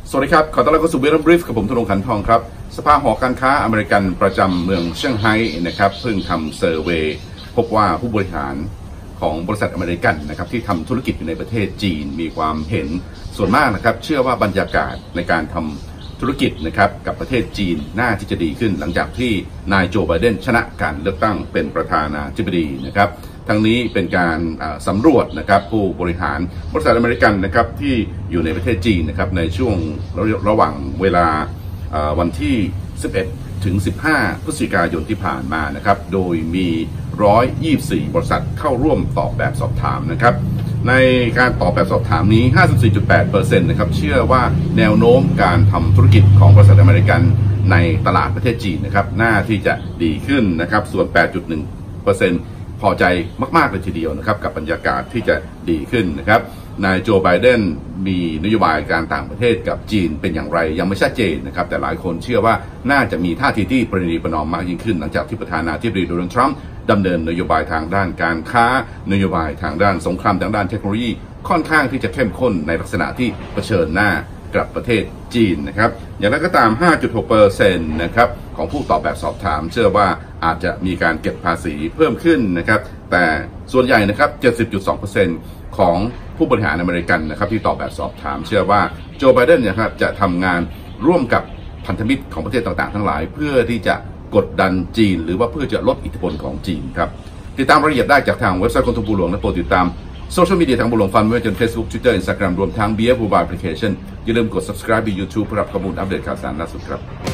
สวัสดีครับขอต้อนรับเข้าสู่เวลบรีฟกับผมธนงค์ ขันทองครับสภาหอการค้าอเมริกันประจำเมืองเซี่ยงไฮ้นะครับเพิ่งทำเซอร์เวย์พบว่าผู้บริหารของบริษัทอเมริกันนะครับที่ทำธุรกิจอยู่ในประเทศจีนมีความเห็นส่วนมากนะครับเชื่อว่าบรรยากาศในการทำธุรกิจนะครับกับประเทศจีนน่าที่จะดีขึ้นหลังจากที่นายโจไบเดนชนะการเลือกตั้งเป็นประธานาธิบดีนะครับทั้งนี้เป็นการสำรวจนะครับผู้บริหารบริษัทอเมริกันนะครับที่อยู่ในประเทศจีนนะครับในช่วงระหว่างเวลาวันที่ 11 ถึง 15 พฤศจิกายนที่ผ่านมานะครับโดยมี124 บริษัทเข้าร่วมตอบแบบสอบถามนะครับในการตอบแบบสอบถามนี้ 54.8% นะครับเชื่อว่าแนวโน้มการทำธุรกิจของบริษัทอเมริกันในตลาดประเทศจีนนะครับน่าที่จะดีขึ้นนะครับส่วน 8.1%พอใจมากๆเลยทีเดียวนะครับกับบรรยากาศที่จะดีขึ้นนะครับนายโจไบเดนมีนโยบายการต่างประเทศกับจีนเป็นอย่างไรยังไม่ชัดเจนนะครับแต่หลายคนเชื่อว่าน่าจะมีท่าทีที่ประนีประนอมมากยิ่งขึ้นหลังจากที่ประธานาธิบดีโดนัลด์ทรัมป์ดำเนินนโยบายทางด้านการค้านโยบายทางด้านสงครามทางด้านเทคโนโลยีค่อนข้างที่จะเข้มข้นในลักษณะที่เผชิญหน้ากับประเทศจีนนะครับอย่างไรก็ตาม 5.6% นะครับของผู้ตอบแบบสอบถามเชื่อว่าอาจจะมีการเก็บภาษีเพิ่มขึ้นนะครับแต่ส่วนใหญ่นะครับ 70.2% ของผู้บริหารอเมริกันนะครับที่ตอบแบบสอบถามเชื่อว่าโจไบเดนนะครับจะทำงานร่วมกับพันธมิตรของประเทศต่างๆทั้งหลายเพื่อที่จะกดดันจีนหรือว่าเพื่อจะลดอิทธิพลของจีนครับติดตามรายละเอียดได้จากทางเว็บไซต์ของทบุหลวงและโปรดติดตามโซเชียลมีเดียทางบุหลวงฟันไม่ว่าจะเป็น Facebook Twitter Instagram รวมทั้ง BF Mobile Application อย่าลืมกด subscribe ใน YouTube เพื่อรับข้อมูลอัปเดตข่าวสารล่าสุดครับ